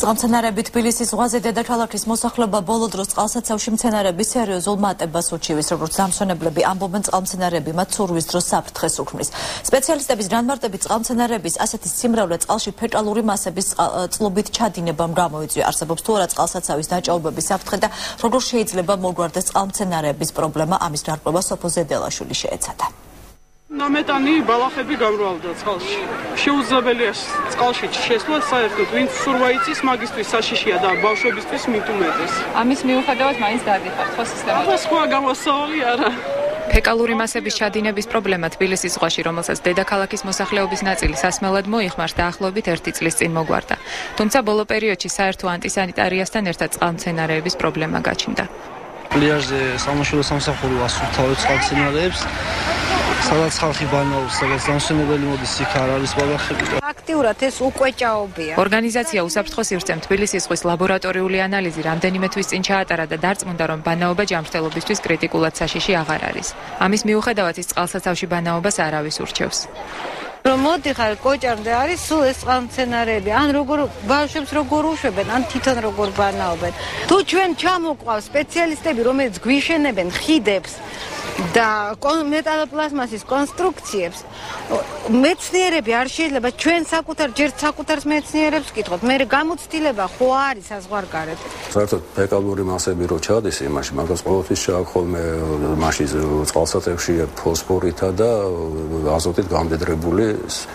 წყალმცენარები თბილისის ზღვაზე დედაქალაქის მოსახლეობა ბოლო დროს წყალსაცავში მცენარების სერიოზულ მატებას უჩივის, როგორც დამსვენებლები ამბობენ, წყალმცენარები მათ ცურვის დროს საფრთხეს უქმნის. სპეციალისტების განმარტებით წყალმცენარების ასეთი სიმრავლე წყალში ფეტალური მასების წყლობით ჩადინებამ გამოიწვია. არსებობს თუ არა წყალსაცავის დაჭაობების საფრთხე და როგორ შეიძლება მოგვარდეს წყალმცენარების პრობლემა, ამის გარკვევა სოფო ზედელაშვილი შეეცადა. ნამეტანი ბალახები გამრავლდა წყალში. შეუძლებელია წყალში შესვლა საერთოდ, ვინც სურვა იცის, მაგისთვის საშიშია და ბავშვებისთვის მით უმეტეს. ამის მიუხედავად მაინც დაგიხართ ხო სისტემა? აბა სხვა გამოსავალი არა. ფეკალური მასების ჩადინების პრობლემა თბილისის ზღვაში, რომელსაც დედაქალაქის მოსახლეობის ნაწილი სასმელად მოიხმარს, დაახლოებით 1 წლის წინ მოგვარდა. თუმცა ბოლო პერიოდში საერთო ანტისანიტარიასთან ერთად წყალმცენარეების პრობლემა გაჩნდა. პლიაჟზე სამაშველო სამსახური ასრულთავებს წყალმცენარეებს, სადაც ხალხი ბანაობს, სადაც დამსვენებელი მოდის, იქ არ არის ბალახები. აქტიურად ეს უკვე ჭაობია. ორგანიზაცია უსაფრთხო სივრცემ თბილისის ზღვის ლაბორატორიული ანალიზი რამდენიმე თვის წინ ჩაატარა და დარწმუნდა, რომ ბანაობა ჯანმრთელობისთვის კრიტიკულად საშიში აღარ არის. ამის მიუხედავად ის წყალსაცავში ბანაობას არავის ურჩევს. რომ მოდიხარ კოჭამდე არის სულ ეს წყალმცენარეები, ან როგორ ბავშვებს როგორ უშვებენ, ან თვითონ როგორ ბანაობენ. თუ ჩვენ ჩამოყვავ სპეციალისტები, რომელიც გვიშენებენ ხიდებს და მეტალოპლასმასის კონსტრუქციებს, მეცნიერები არ შეიძლება ჩვენ ჯერ საკუთარ მეცნიერებს ვკითხოთ, მე გამოცდილება ხო არის საზღვარგარეთ. საერთოდ ფეკალური მასები რო ჩადის იმაში, მაგას ყოველთვის ჩააქვს ხოლმე მაშინ წყალსატევში ფოსფორითა და აზოტით გამდედრებული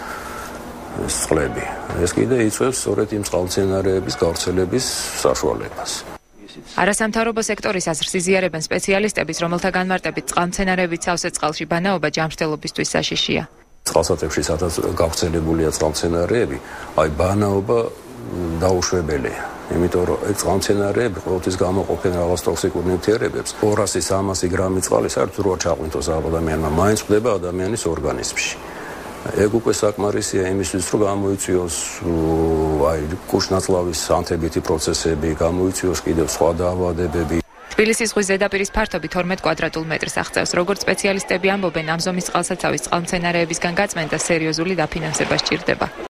წყლები. ეს კიდე იწვევს სწორედ იმ წყალმცენარეების გავრცელების საშუალებას. არასამთავრობო სექტორის აზრს იზიარებენ სპეციალისტების, რომელთა განმარტებით წყალმცენარეებით სავსე წყალში ბანაობა ჯანმრთელობისთვის საშიშია. წყალსატევში სადაც გავრცელებულია წყალმცენარეები, აი ბანაობა დაუშვებელია. იმიტომ რომ ეს წყალმცენარეები ყოველთვის გამოყოფენ რაღაც ტოქსიკურ ნივთიერებებს. 200-300 გრამი წყალი საერთოდ რო ჩაყვინთოს ადამიანმა, მაინც ხდება ადამიანის ორგანიზმში. ეგ უკვე საკმარისია იმისთვის, რომ გამოიწვიოს აი კუშნაწლავის ანთებითი პროცესები, გამოიწვიოს კიდევ სხვა დაავადებები. თბილისის ზღვის ზედაპირის ფართობი 12 კვადრატულ მეტრს აღწევს. როგორც სპეციალისტები ამბობენ, ამ ზომის წყალსაცავის წყალმცენარეებისგან გაწმენდა სერიოზული დაფინანსება სჭირდება.